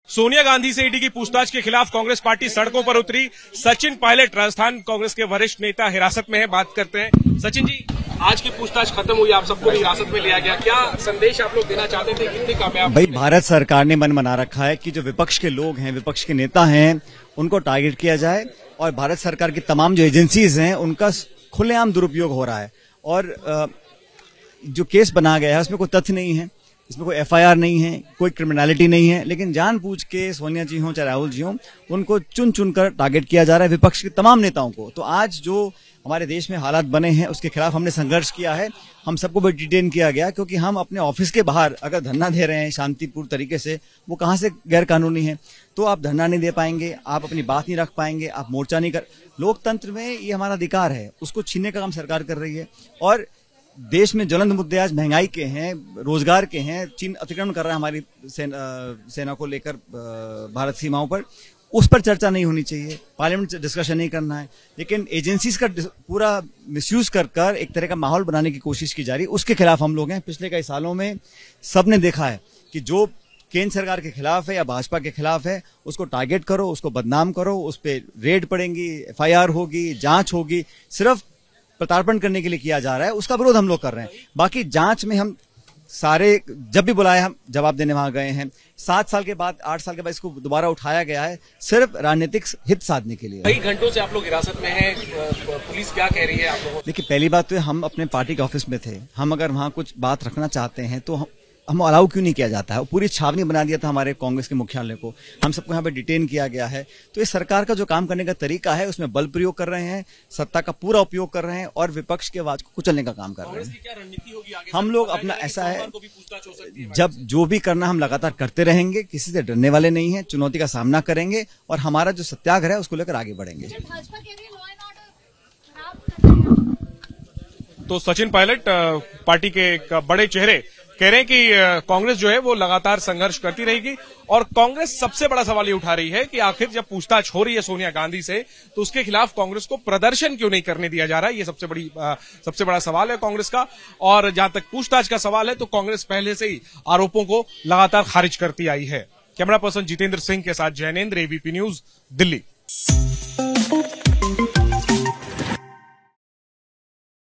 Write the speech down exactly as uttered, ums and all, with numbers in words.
सोनिया गांधी से ईडी की पूछताछ के खिलाफ कांग्रेस पार्टी सड़कों पर उतरी। सचिन पायलट राजस्थान कांग्रेस के वरिष्ठ नेता हिरासत में है, बात करते हैं। सचिन जी, आज की पूछताछ खत्म हुई, आप सबको हिरासत में लिया गया, क्या संदेश आप लोग देना चाहते थे, कितनी कामयाब? भाई, भारत सरकार ने मन बना रखा है कि जो विपक्ष के लोग हैं, विपक्ष के नेता हैं, उनको टारगेट किया जाए और भारत सरकार की तमाम जो एजेंसीज हैं उनका खुलेआम दुरुपयोग हो रहा है। और जो केस बनाया गया है उसमें कोई तथ्य नहीं है, इसमें कोई एफ आई आर नहीं है, कोई क्रिमिनलिटी नहीं है, लेकिन जानबूझ के सोनिया जी हों चाहे राहुल जी हों, उनको चुन चुन कर टारगेट किया जा रहा है, विपक्ष के तमाम नेताओं को। तो आज जो हमारे देश में हालात बने हैं उसके खिलाफ हमने संघर्ष किया है। हम सबको भी डिटेन किया गया क्योंकि हम अपने ऑफिस के बाहर अगर धरना दे रहे हैं शांतिपूर्ण तरीके से, वो कहाँ से गैर कानूनी है। तो आप धरना नहीं दे पाएंगे, आप अपनी बात नहीं रख पाएंगे, आप मोर्चा नहीं कर, लोकतंत्र में ये हमारा अधिकार है, उसको छीनने का काम सरकार कर रही है। और देश में ज्वलंत मुद्दे आज महंगाई के हैं, रोजगार के हैं, चीन अतिक्रमण कर रहा है हमारी सेना, सेना को लेकर भारत सीमाओं पर, उस पर चर्चा नहीं होनी चाहिए, पार्लियामेंट डिस्कशन नहीं करना है। लेकिन एजेंसीज का पूरा मिसयूज कर कर एक तरह का माहौल बनाने की कोशिश की जा रही है, उसके खिलाफ हम लोग हैं। पिछले कई सालों में सबने देखा है कि जो केंद्र सरकार के खिलाफ है या भाजपा के खिलाफ है, उसको टारगेट करो, उसको बदनाम करो, उस पर रेड पड़ेंगी, एफ आई आर होगी, जांच होगी, सिर्फ प्रताड़पण करने के लिए किया जा रहा है। उसका विरोध हम लोग कर रहे हैं। बाकी जांच में हम सारे, जब भी बुलाए हम जवाब देने वहां गए हैं। सात साल के बाद, आठ साल के बाद इसको दोबारा उठाया गया है सिर्फ राजनीतिक हित साधने के लिए। कई घंटों से आप लोग हिरासत में हैं, पुलिस क्या कह रही है आप लोगों? देखिए, पहली बात तो हम अपने पार्टी के ऑफिस में थे, हम अगर वहां कुछ बात रखना चाहते हैं तो हम हम अलाउ क्यों नहीं किया जाता है? पूरी छावनी बना दिया था हमारे कांग्रेस के मुख्यालय को, हम सबको यहाँ पे डिटेन किया गया है। तो ये सरकार का जो काम करने का तरीका है उसमें बल प्रयोग कर रहे हैं, सत्ता का पूरा उपयोग कर रहे हैं और विपक्ष की आवाज को कुचलने का काम कर रहे हैं। क्या रणनीति होगी आगे? हम लोग अपना ऐसा है, जब जो भी करना हम लगातार करते रहेंगे, किसी से डरने वाले नहीं है, चुनौती का सामना करेंगे और हमारा जो सत्याग्रह है उसको लेकर आगे बढ़ेंगे। तो सचिन पायलट, पार्टी के एक बड़े चेहरे, कह रहे हैं कि कांग्रेस जो है वो लगातार संघर्ष करती रहेगी। और कांग्रेस सबसे बड़ा सवाल ये उठा रही है कि आखिर जब पूछताछ हो रही है सोनिया गांधी से, तो उसके खिलाफ कांग्रेस को प्रदर्शन क्यों नहीं करने दिया जा रहा है? ये सबसे बड़ी सबसे बड़ा सवाल है कांग्रेस का। और जहां तक पूछताछ का सवाल है तो कांग्रेस पहले से ही आरोपों को लगातार खारिज करती आई है। कैमरा पर्सन जितेंद्र सिंह के साथ Jainendra, A B P news, Delhi.